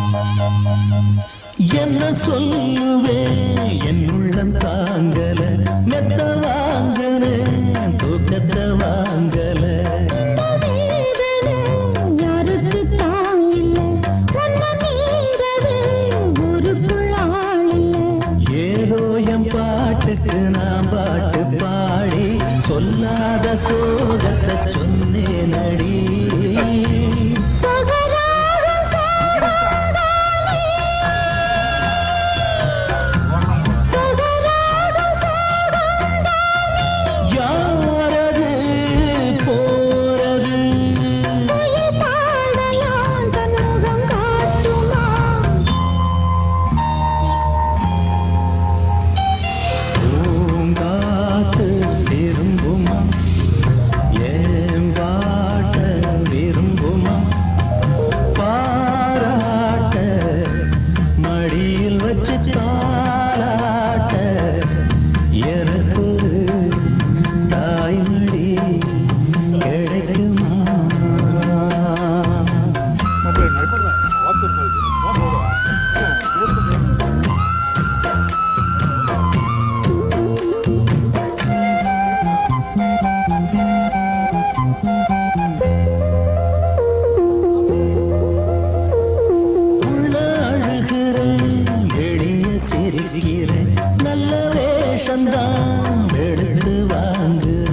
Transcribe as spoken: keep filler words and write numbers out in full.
என்ன சொல்லுவேன் என் உள்ளம் தாங்கல மெத்த வாங்கல தூக்கத்தை வாங்கல யாருக்கு தாங்கில்ல ஒன்ன மீறவே ஊருக்குள் ஆள் இல்ல ஏதோ என் பாட்டுக்கு நான் பாட்டு பாடி சொல்லாத சோகத்தை சொன்னேன் அடி நல்ல வேஷந்தான் எடுத்து வாங்குற